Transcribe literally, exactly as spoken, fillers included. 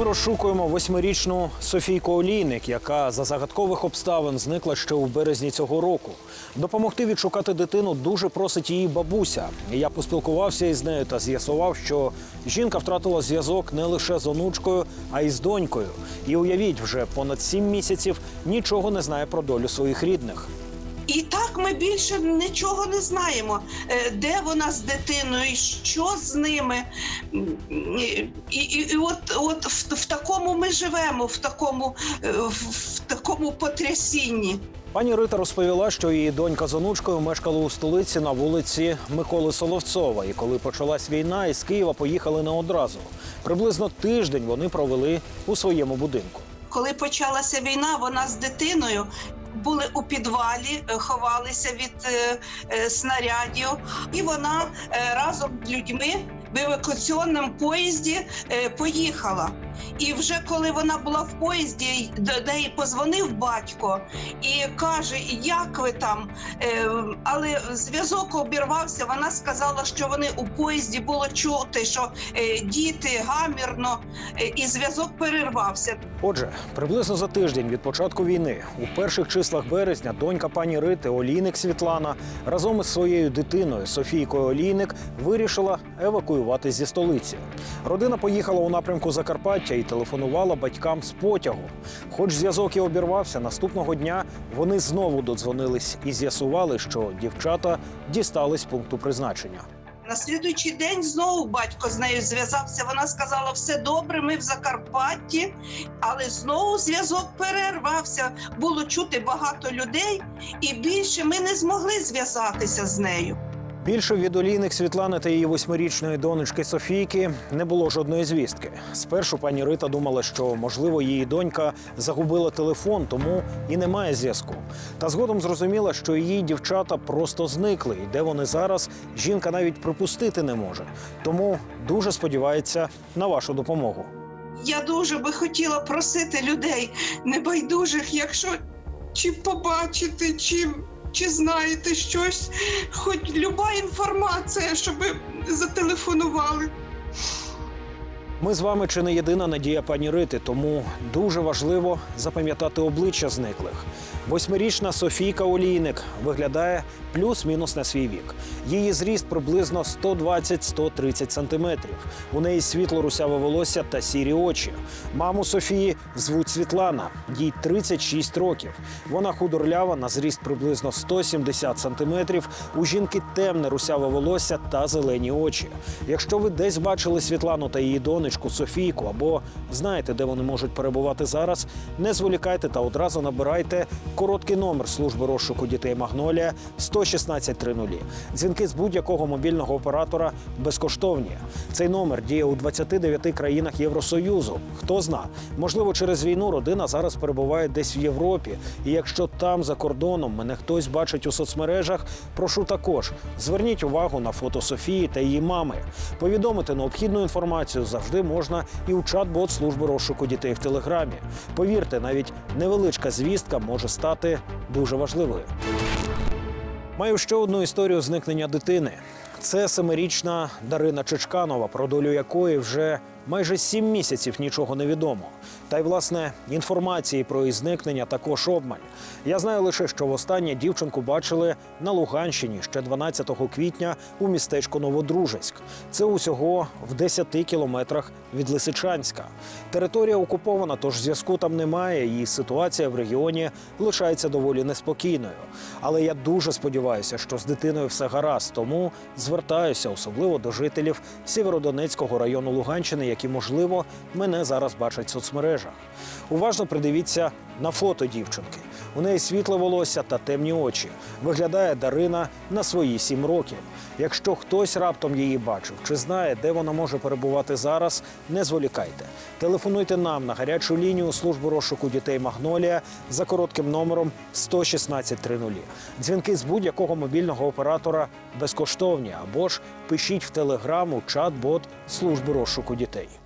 Ми розшукуємо восьмирічну Софійку Олійник, яка за загадкових обставин зникла ще у березні цього року. Допомогти відшукати дитину дуже просить її бабуся. Я поспілкувався із нею та з'ясував, що жінка втратила зв'язок не лише з онучкою, а й з донькою. І уявіть, вже понад сім місяців нічого не знає про долю своїх рідних. І так ми більше нічого не знаємо, де вона з дитиною, що з ними. І, і, і от, от в, в такому ми живемо, в такому, в такому потрясінні. Пані Рита розповіла, що її донька з онучкою мешкали у столиці на вулиці Миколи Соловцова. І коли почалась війна, із Києва поїхали не одразу. Приблизно тиждень вони провели у своєму будинку. Коли почалася війна, вона з дитиною були у підвалі, ховалися від е, е, снарядів. І вона е, разом з людьми в евакуаційному поїзді е, поїхала. І вже коли вона була в поїзді, до неї позвонив батько і каже, як ви там? Е, але зв'язок обірвався, вона сказала, що вони у поїзді було чути, що е, діти гамірно, е, і зв'язок перервався. Отже, приблизно за тиждень від початку війни, у перших числах березня, донька пані Рити Олійник Світлана разом із своєю дитиною Софійкою Олійник вирішила евакуюватись зі столиці. Родина поїхала у напрямку Закарпаття і телефонувала батькам з потягу. Хоч зв'язок і обірвався, наступного дня вони знову додзвонились і з'ясували, що дівчата дістались пункту призначення. На слідуючий день знову батько з нею зв'язався. Вона сказала, все добре, ми в Закарпатті, але знову зв'язок перервався. Було чути багато людей, і більше ми не змогли зв'язатися з нею. Більше від Олійник Світлани та її восьмирічної донечки Софійки не було жодної звістки. Спершу пані Рита думала, що, можливо, її донька загубила телефон, тому і немає зв'язку. Та згодом зрозуміла, що її дівчата просто зникли, і де вони зараз, жінка навіть припустити не може. Тому дуже сподівається на вашу допомогу. Я дуже би хотіла просити людей небайдужих, якщо чи побачити, чи... Чи знаєте щось, хоч люба інформація, щоб зателефонували. Ми з вами чи не єдина надія пані Рити, тому дуже важливо запам'ятати обличчя зниклих. Восьмирічна Софійка Олійник виглядає плюс-мінус на свій вік. Її зріст приблизно сто двадцять - сто тридцять сантиметрів. У неї світло-русяве волосся та сірі очі. Маму Софії звуть Світлана, їй тридцять шість років. Вона худорлява, на зріст приблизно сто сімдесят сантиметрів. У жінки темне русяве волосся та зелені очі. Якщо ви десь бачили Світлану та її донечку Софійку або знаєте, де вони можуть перебувати зараз, не зволікайте та одразу набирайте короткий номер служби розшуку дітей «Магнолія» сто шістнадцять тридцять. Дзвінки з будь-якого мобільного оператора безкоштовні. Цей номер діє у двадцяти дев'яти країнах Євросоюзу. Хто зна, можливо, через війну родина зараз перебуває десь в Європі. І якщо там, за кордоном, мене хтось бачить у соцмережах, прошу також, зверніть увагу на фото Софії та її мами. Повідомити необхідну інформацію завжди можна і у чат-бот служби розшуку дітей в Телеграмі. Повірте, навіть невеличка звістка може стати дуже важливою. Маю ще одну історію зникнення дитини. Це семирічна Дарина Чичканова, про долю якої вже майже сім місяців нічого не відомо. Та й, власне, інформації про її зникнення також обмаль. Я знаю лише, що востаннє дівчинку бачили на Луганщині ще дванадцятого квітня у містечку Новодружецьк. Це усього в десяти кілометрах від Лисичанська. Територія окупована, тож зв'язку там немає, і ситуація в регіоні лишається доволі неспокійною. Але я дуже сподіваюся, що з дитиною все гаразд, тому звертаюся особливо до жителів Сєвєродонецького району Луганщини, які, можливо, мене зараз бачать в соцмережах. Уважно придивіться на фото дівчинки. У неї світле волосся та темні очі. Виглядає Дарина на свої сім років. Якщо хтось раптом її бачив чи знає, де вона може перебувати зараз, не зволікайте. Телефонуйте нам на гарячу лінію служби розшуку дітей «Магнолія» за коротким номером сто шістнадцять тридцять. Дзвінки з будь-якого мобільного оператора безкоштовні, або ж пишіть в Телеграм у чат-бот служби розшуку дітей.